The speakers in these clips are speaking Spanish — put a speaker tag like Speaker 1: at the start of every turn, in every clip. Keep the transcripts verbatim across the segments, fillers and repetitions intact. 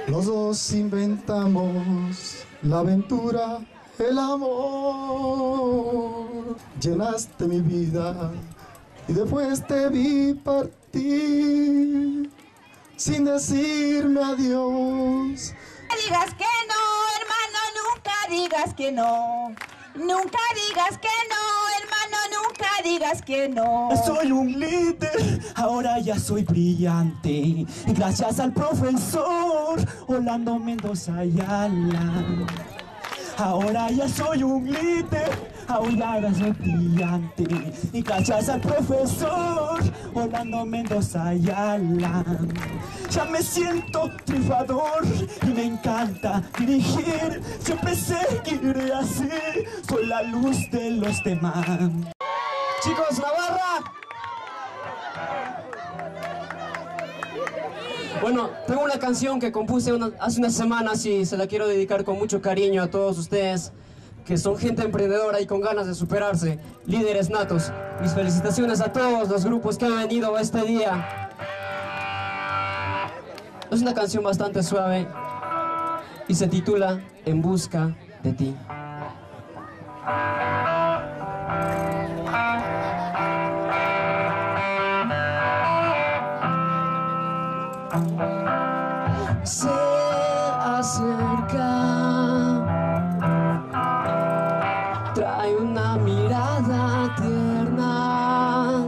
Speaker 1: Los dos inventamos la aventura, el amor. Llenaste mi vida y después te vi partir sin decirme adiós.
Speaker 2: Digas que no, hermano, nunca digas que no. Nunca digas que no, hermano, nunca digas que no.
Speaker 3: Soy un líder, ahora ya soy brillante, gracias al profesor Orlando Mendoza Ayala. Ahora ya soy un líder, ahora ya soy brillante, y gracias al profesor Orlando Mendoza Ayala. Ya me siento triunfador y me encanta dirigir, siempre seguiré así, soy la luz de los demás.
Speaker 4: Chicos, Navarra. Bueno, tengo una canción que compuse una, hace unas semanas y se la quiero dedicar con mucho cariño a todos ustedes que son gente emprendedora y con ganas de superarse, líderes natos. Mis felicitaciones a todos los grupos que han venido a este día. Es una canción bastante suave y se titula En busca de ti. Se acerca, trae una mirada tierna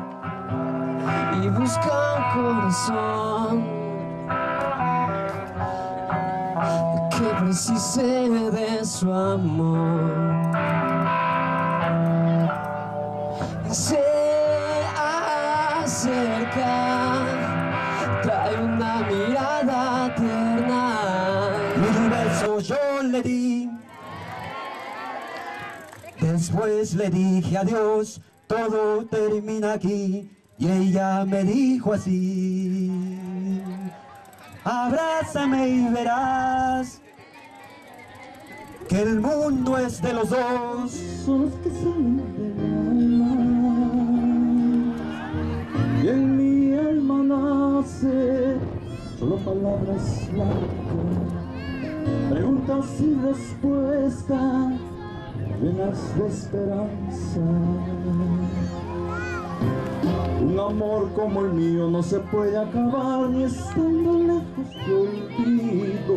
Speaker 4: y busca un corazón que precise de su amor. Se acerca, trae una mirada tierna.
Speaker 3: Y un beso yo le di, después le dije adiós, todo termina aquí. Y ella me dijo así: abrázame y verás que el mundo es de los dos. Son los que salen del alma, y en mi alma nace solo palabras blancas, preguntas sin respuesta, llenas de esperanza. Un amor como el mío no se puede acabar ni estando lejos de olvido.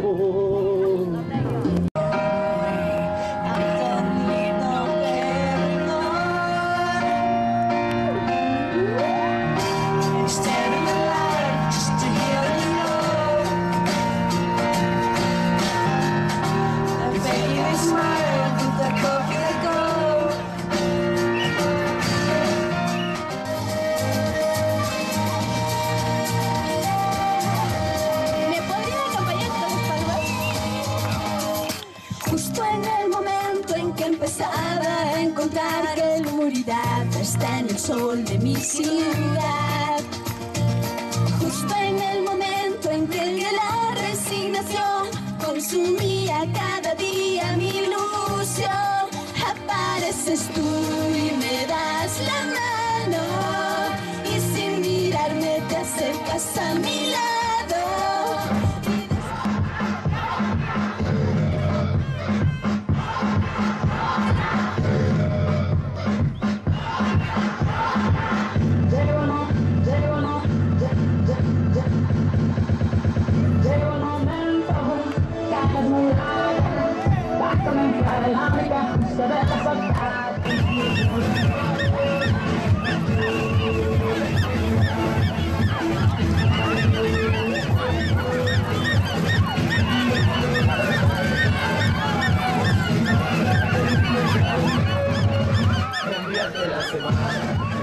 Speaker 2: Justo en el momento en que empezaba a encontrar que la oscuridad está en el sol de mi ciudad. Justo en el momento en que la resignación consumía cada día mi ilusión, apareces tú y me das la mano y sin mirarme te acercas a mi lado.
Speaker 4: El día de la semana.